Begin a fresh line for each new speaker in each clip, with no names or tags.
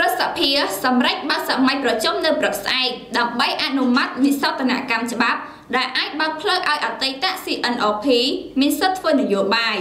ប្រសិទ្ធភាពសម្រាប់បាសម័យប្រជុំនៅព្រឹកស្អែកដើម្បីអនុម័តវិសោធនកម្មច្បាប់ដែលអាចបើកផ្លូវឲ្យអតីត CNOP មានសិទ្ធិធ្វើនយោបាយ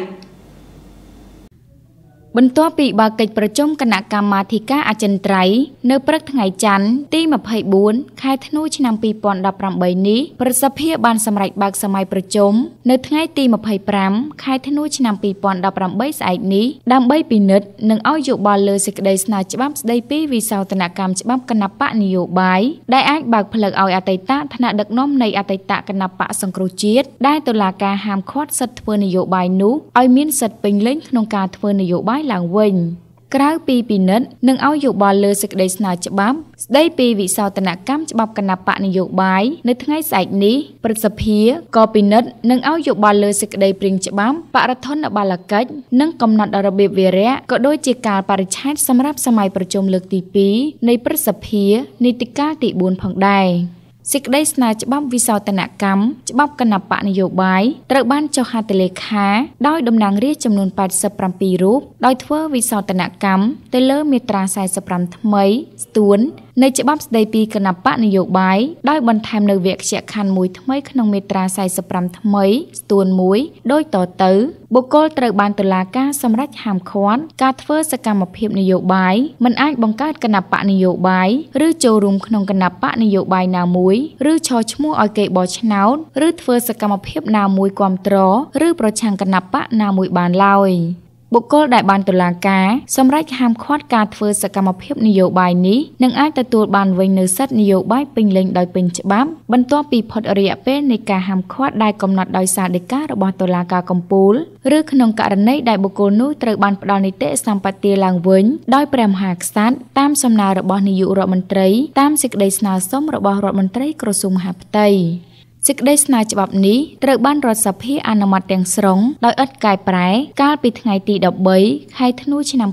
បន្ទាប់ពីបើកកិច្ចប្រជុំគណៈកម្មាធិការអចិន្ត្រៃយ៍នៅព្រឹកថ្ងៃច័ន្ទទី24ខែធ្នូឆ្នាំ2018នេះប្រសិទ្ធភាពបានសម្រេចបើកសម័យប្រជុំនៅថ្ងៃទី25ខែធ្នូឆ្នាំ2018ស្អែកនេះដើម្បីពិនិត្យនិងឲ្យយោបល់លើសេចក្តីស្នើច្បាប់ស្តីពីវិសោធនកម្មច្បាប់គណបកនយោបាយដែលអាចបើកផ្លូវឲ្យអតីតថ្នាក់ដឹកនាំនៃអតីតគណបកសង្គ្រោះជាតិដែលតុលាការហាមឃាត់សិទ្ធិធ្វើនយោបាយនោះឲ្យមានសិទ្ធិពេញលេញក្នុងការធ្វើនយោបាយឡើងវិញក្រៅពីពិនិត្យនិងឲ្យយោបល់លើសេចក្តីស្នើច្បាប់ស្តីពីវិសោធនកម្មច្បាប់គណបកនយោបាយនៅថ្ងៃស្អែកនេះព្រឹទ្ធសភាក៏ពិនិត្យនិងឲ្យយោបល់លើសេចក្តីព្រាងច្បាប់បរិធនបាលកិច្ចនិងកំណត់របៀបវារៈក៏ដូចជាកាលបរិច្ឆេទសម្រាប់សម័យប្រជុំលើកទី2នៃព្រឹទ្ធសភានីតិកាលទី4ផងដែរសេចក្តីស្នើច្បាប់វិសោធនកម្មច្បាប់គណបកនយោបាយត្រូវបានចុះហត្ថលេខាដោយតំណាងរាស្ត្រចំនួន87រូបដោយធ្វើវិសោធនកម្មទៅលើមាត្រា45ថ្មីស្ទួននៃច្បាប់ស្តីពីគណបកនយោបាយដោយបន្ថែមនៅវគ្គខណ្ឌមួយថ្មីក្នុងមាត្រា45ថ្មីស្ទួន1ដោយតទៅបុគ្គលត្រូវបានតុលាការសម្រេចហាមឃាត់ការធ្វើសកម្មភាពនយោបាយមិនអាចបង្កើតគណបកនយោបាយឬចូលរួមក្នុងគណបកនយោបាយណាមួយឬឆោឈ្មោះឲ្យគេបោះឆ្នោតឬធ្វើសកម្មភាពណាមួយគាំទ្រឬប្រឆាំងគណបកណាមួយបានឡើយបុគ្គលដែលបានតុលាការសម្រេចហាមឃាត់ការធ្វើសកម្មភាពនយោបាយនេះនឹងអាចទទួលបានវិញនូវសិទ្ធិនយោបាយពេញលេញដោយពេញច្បាប់បន្ទាប់ពីផុតរយៈពេលនៃការហាមឃាត់ដែលកំណត់ដោយសាលដីការបស់តុលាការកំពូលឬក្នុងករណីដែលបុគ្គលនោះត្រូវបានផ្ដល់នីតិសម្បទាឡើងវិញដោយព្រះមហាក្សត្រតាមសំណើរបស់នាយករដ្ឋមន្ត្រីតាមសេចក្តីស្នើសុំរបស់រដ្ឋមន្ត្រីក្រសួងមហាផ្ទៃសេចក្តីស្នើច្បាប់នេះត្រូវបានរដ្ឋសភាអនុម័តទាំងស្រុងដោយឥតកែប្រែកាលពីថ្ងៃទី13ខែធ្នូឆ្នាំ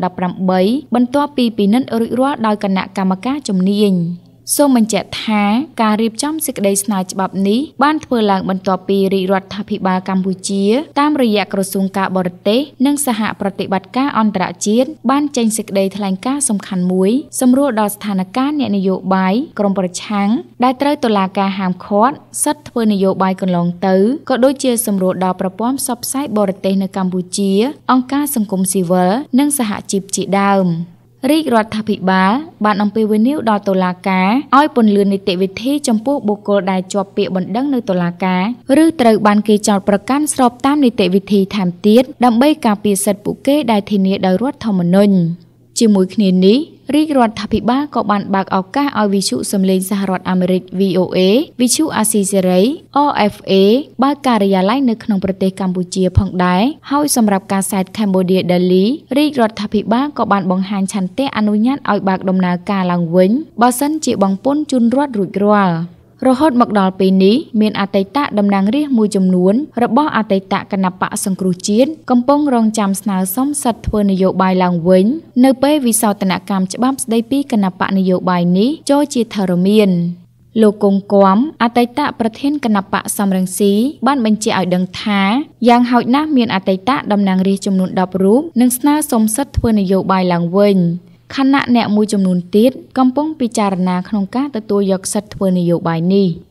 2018បន្ទាប់ពីពិនិត្យរួចរាល់ដោយគណៈកម្មការជំនាញសូមបញ្ជាក់ថាការរៀបចំសេចក្តីស្នើច្បាប់នេះបានធ្វើឡើងបន្ទាប់ពីរាជរដ្ឋាភិបាលកម្ពុជាតាមរយៈក្រសួងការបរទេសនិងសហប្រតិបត្តិការអន្តរជាតិបានចេញសេចក្តីថ្លែងការណ៍សំខាន់មួយសម្រួលដល់ស្ថានភាពអ្នកនយោបាយក្រមប្រឆាំងដែលត្រូវតុលាការហាមឃាត់សិទ្ធិធ្វើនយោបាយកន្លងទៅក៏ដូចជាសម្រួលដល់ប្រព័ន្ធផ្សព្វផ្សាយបរទេសនៅកម្ពុជាអង្គការសង្គមស៊ីវិលនិងសហជីពជាដើមរាជរដ្ឋាភិបាលបានអំពាវនាវដល់តុលាការឲ្យពន្យានីតិវិធីចំពោះបុគ្គលដែលជាប់ពាក្យបណ្ដឹងនៅតុលាការឬត្រូវបានគេចោទប្រកាន់ស្របតាមនីតិវិធីថែមទៀតដើម្បីការពារសិទ្ធិពួកគេដែលធានាដោយរដ្ឋធម្មនុញ្ញជាមួយគ្នានេះរាជរដ្ឋាភិបាលក៏បានបើកឱកាសឲ្យវិទ្យុសំឡេងសហរដ្ឋអាមេរិក VOA វិទ្យុអាស៊ីសេរី RFA បើកការិយាល័យនៅក្នុងប្រទេសកម្ពុជាផងដែរហើយសម្រាប់កាសែត Cambodia Daily រាជរដ្ឋាភិបាលក៏បានបង្ហាញឆន្ទៈអនុញ្ញាតឲ្យបើកដំណើរការឡើងវិញបើសិនជាបង់ពន្ធជូនរដ្ឋរួចរាល់រហូតមកដល់ពេលនេះមានអតីតតំណាងរាស្ត្រមួយចំនួនរបស់អតីតគណបកសង្គ្រោះជាតិកំពុងរងចាំស្នើសុំសិទ្ធិធ្វើនយោបាយឡើងវិញនៅពេលវិសោធនកម្មច្បាប់ស្តីពីគណបកនយោបាយនេះចូលជាធរមានលោកគង់គំអតីតប្រធានគណបកសំរងស៊ីបានបញ្ជាក់ឲ្យដឹងថាយ៉ាងហោចណាស់មានអតីតតំណាងរាស្ត្រចំនួន10រូបនឹងស្នើសុំសិទ្ធិធ្វើនយោបាយឡើងវិញខណៈអ្នកមួយចំនួនទៀតកំពុងពិចារណាក្នុងការទទួលយកសិទ្ធិធ្វើនយោបាយនេះ